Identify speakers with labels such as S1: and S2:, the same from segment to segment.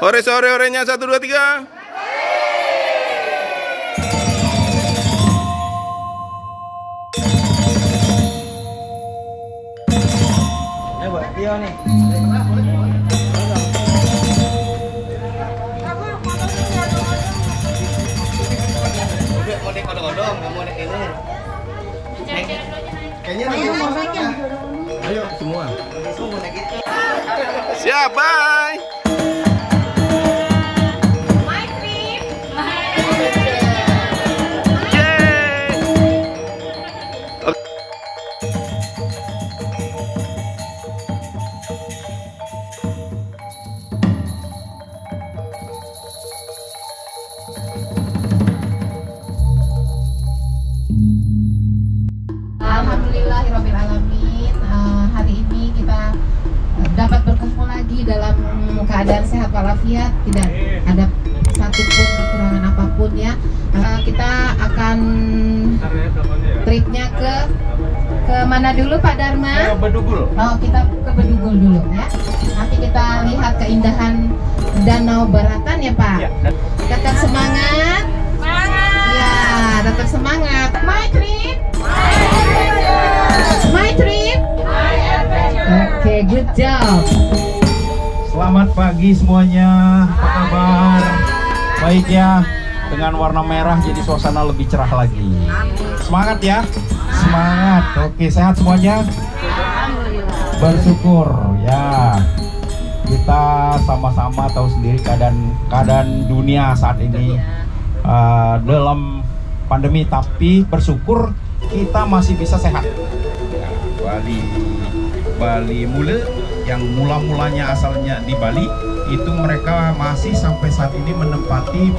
S1: Orenya 1, 2, 3.
S2: Buat dia nih. Mau naik odong-odong, nggak mau naik ini. Kayaknya ayo semua.
S1: Siap, bye.
S3: Alhamdulillahirrabbilalamin. Hari ini kita dapat berkumpul lagi dalam keadaan sehat walafiat, tidak ada satupun kekurangan apapun ya. Kita akan tripnya ke mana dulu Pak Dharma?
S2: Ke Bedugul.
S3: Oh, kita ke Bedugul dulu ya. Nanti kita lihat keindahan Danau Baratan ya Pak.
S2: Ya.
S3: Tetap semangat. Ya, tetap semangat. My trip. My trip. Oke, good job.
S4: Selamat pagi semuanya. Apa kabar? Baik ya. Dengan warna merah jadi suasana lebih cerah lagi. Semangat ya. Semangat. Oke, sehat semuanya? Bersyukur ya. Kita sama-sama tahu sendiri keadaan dunia saat ini dalam pandemi, tapi bersyukur kita masih bisa sehat. Ya, Bali Mule yang mula-mulanya asalnya di Bali, itu mereka masih sampai saat ini menempati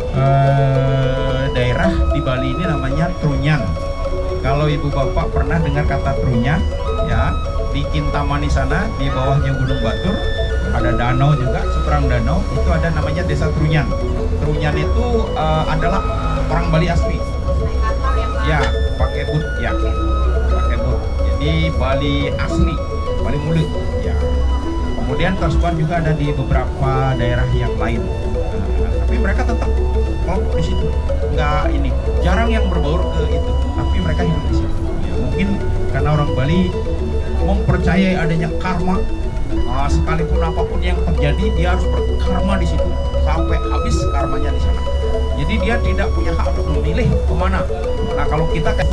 S4: daerah di Bali ini namanya Trunyan. Kalau ibu bapak pernah dengar kata Trunyan ya, di Kintamani sana di bawahnya Gunung Batur ada danau juga, seberang danau itu ada namanya desa Trunyan. Trunyan itu adalah orang Bali asli ya, pakai boot ya, pakai boot. Jadi Bali asli, Bali Mulut ya. Kemudian tersebar juga ada di beberapa daerah yang lain. Tapi mereka tetap kelompok di situ, nggak ini, jarang yang berbaur ke itu, tapi mereka hidup di situ. Ya, mungkin karena orang Bali mempercayai adanya karma. Sekalipun apapun yang terjadi, dia harus berkarma di situ sampai habis karmanya di sana. Jadi dia tidak punya hak untuk memilih kemana. Nah kalau kita kan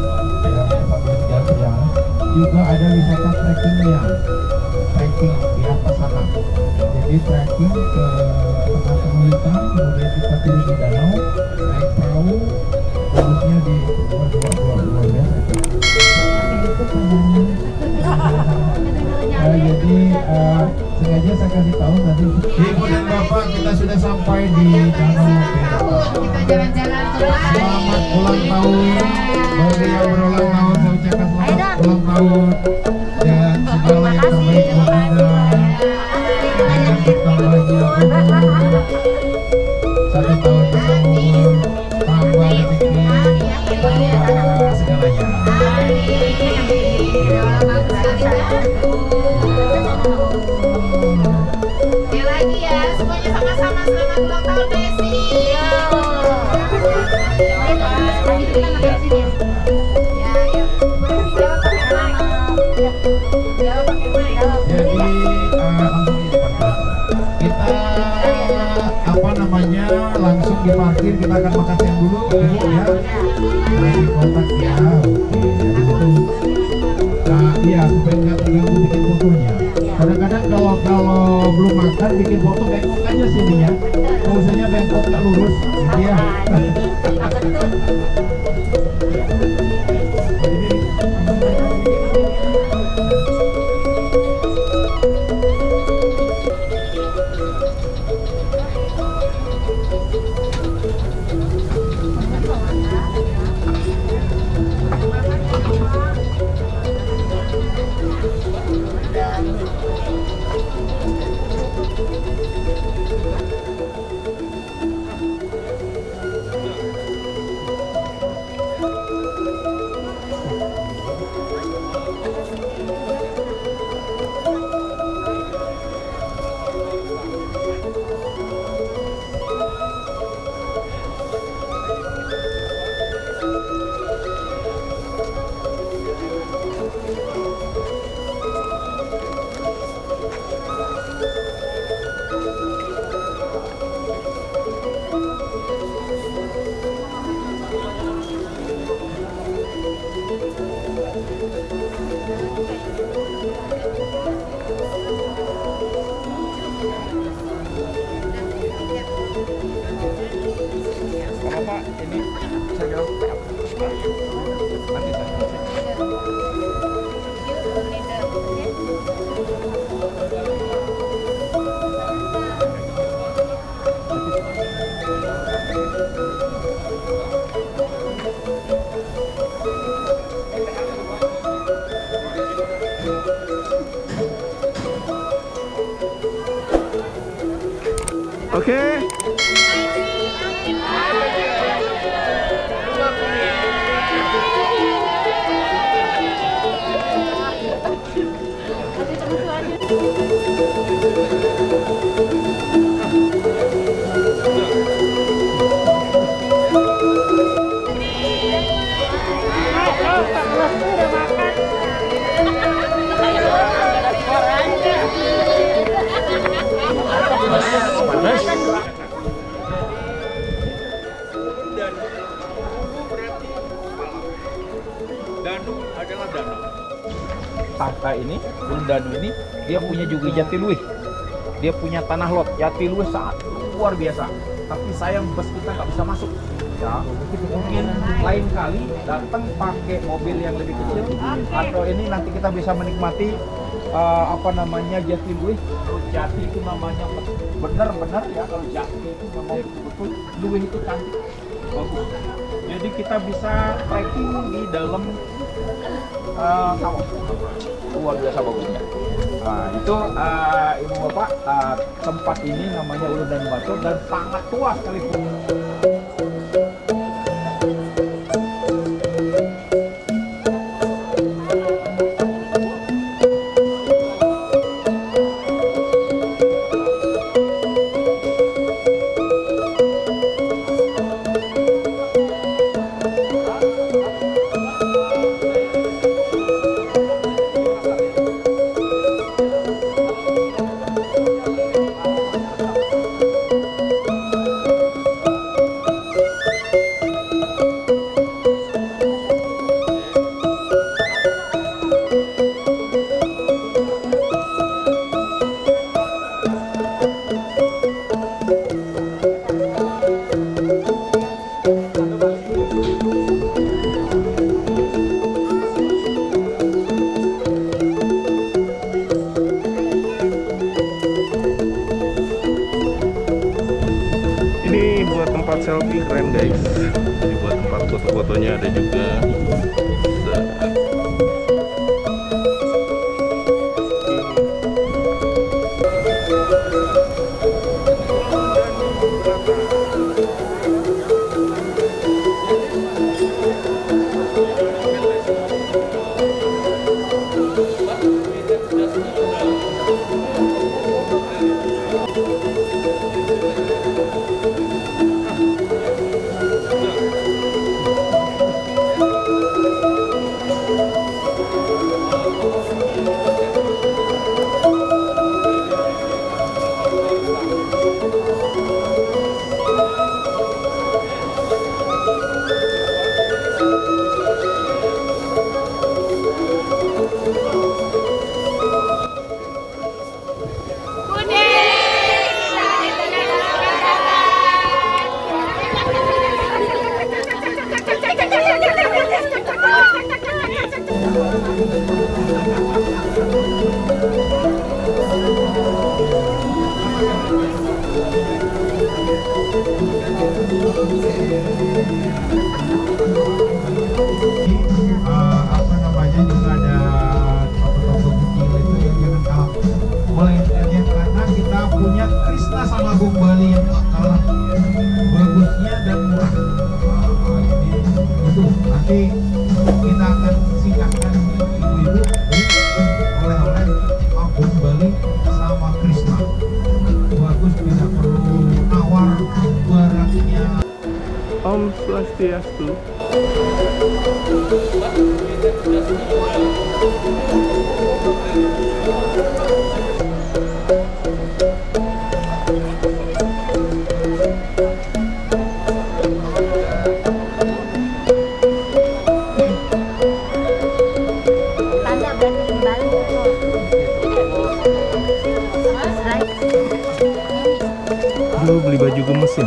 S4: juga ada wisata trekkingnya, trekking di atas sana. Jadi trekking ke tengah Temulitan, kemudian kita turun di danau, naik perahu, terusnya di luar biasa. Jadi sengaja saya kasih tahu tadi. Ibu dan Bapak, kita sudah sampai di Danau Berata.
S3: Kita jalan-jalan ke Bali.
S4: Selamat ulang tahun bagi yang berulang tahun. Saya ucapkan selamat ulang tahun dan segala yang terbaik buat Anda. Dengan bertambahnya umur, 1 tahun berumur, tambah rezeki, tambah segalanya.
S3: Sekali lagi ya, semuanya sama-sama selamat ulang tahun Desi.
S4: Jadi kita apa namanya langsung diparkir, kita akan makan siang dulu ya. Di kotak ya. Oke, nah iya supaya nggak terganggu bikin fotonya. Kadang-kadang kalau belum makan bikin foto bengkok aja sininya. Maksudnya bengkok tak lurus. Iya.
S1: Oke.
S4: Danu adalah danau. Pantai ini, Gunung Danu ini, dia punya juga Jatiluwih. Dia punya tanah lot. Jatiluwih sangat luar biasa. Tapi sayang bus kita nggak bisa masuk. Ya, mungkin lain kali datang pakai mobil yang lebih kecil atau ini nanti kita bisa menikmati apa namanya Jatiluwih. Kalau Jati itu namanya benar-benar ya, kalau Jati itu memang betul-betul Luwih itu cantik, bagus. Jadi kita bisa trekking di dalam sawah, luar biasa bagusnya. Nah itu ibu bapak, tempat ini namanya Ulu Danu Batur dan sangat tua sekalipun.
S1: Ini buat tempat selfie keren guys. Ini buat tempat foto-fotonya ada juga.
S4: Apa namanya juga ada toko-toko kecil itu yang jangan kalah boleh karena kita punya Krishna sama Agung Bali yang kalah bagusnya dan murah. Itu nanti kita akan singkatkan ibu-ibu oleh-oleh Agung Bali sama Krishna bagus, tidak perlu nawar barangnya.
S1: Om Swastiastu. Lu beli baju gemes ya?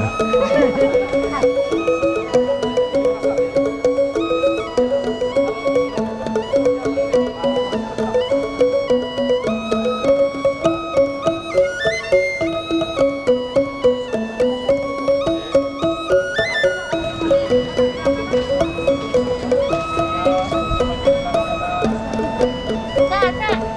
S5: Kak.